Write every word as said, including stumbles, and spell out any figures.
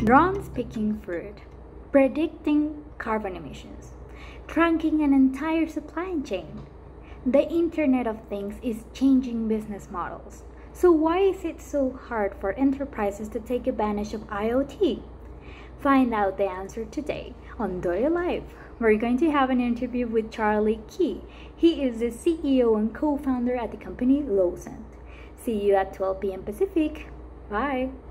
drones picking fruit, predicting carbon emissions, tracking an entire supply chain. The Internet of Things is changing business models. So why is it so hard for enterprises to take advantage of IoT? Find out the answer today on dojolive. We're going to have an interview with Charlie Key. He is the C E O and co-founder at the company Losant. See you at twelve p m Pacific. Bye!